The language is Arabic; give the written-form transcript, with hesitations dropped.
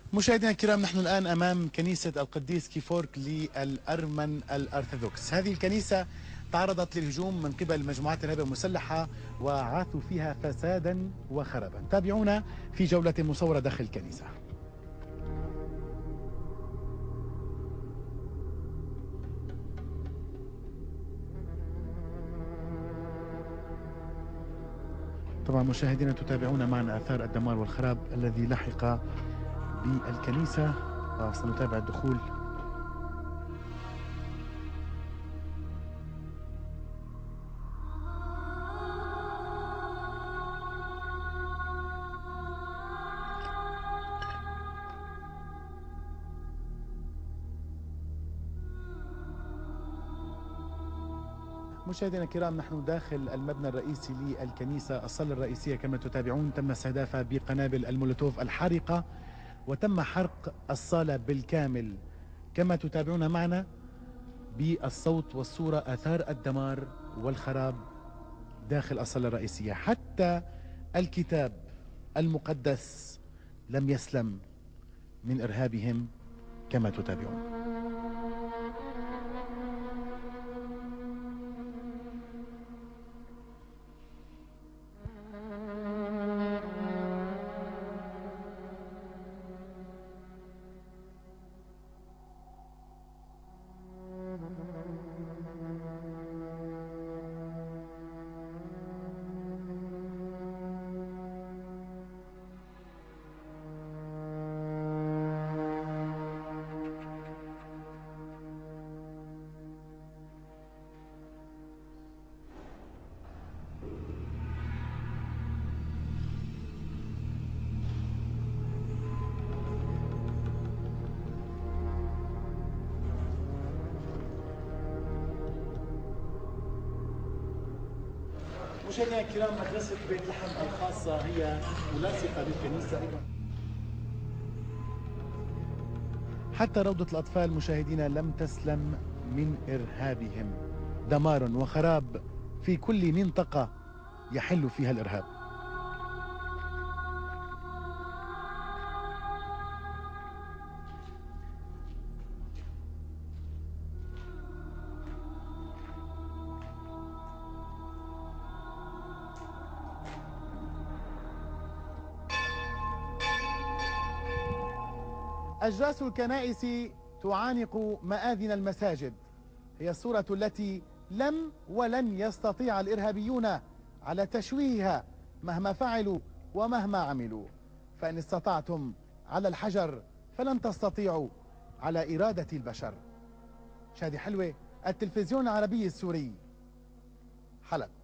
مشاهدينا الكرام، نحن الآن أمام كنيسة القديس كيفورك للأرمن الأرثوذكس. هذه الكنيسة تعرضت للهجوم من قبل مجموعات إرهابية مسلحة وعاثوا فيها فسادا وخرابا. تابعونا في جولة مصورة داخل الكنيسة. طبعا مشاهدينا تتابعون معنا آثار الدمار والخراب الذي لحق بالكنيسة، وسنتابع الدخول. مشاهدينا الكرام، نحن داخل المبنى الرئيسي للكنيسة. الصالة الرئيسية كما تتابعون تم استهدافها بقنابل المولوتوف الحارقة، وتم حرق الصالة بالكامل كما تتابعون معنا بالصوت والصورة. آثار الدمار والخراب داخل الصالة الرئيسية، حتى الكتاب المقدس لم يسلم من إرهابهم كما تتابعون. مشاهدينا الكرام، مدرسة بيت لحم الخاصة هي ملاصقة للكنيسة أيضا. حتى روضة الأطفال مشاهدينا لم تسلم من إرهابهم. دمار وخراب في كل منطقة يحل فيها الإرهاب. أجراس الكنائس تعانق مآذن المساجد، هي الصورة التي لم ولن يستطيع الإرهابيون على تشويهها مهما فعلوا ومهما عملوا. فإن استطعتم على الحجر فلن تستطيعوا على إرادة البشر. شادي حلوة، التلفزيون العربي السوري، حلب.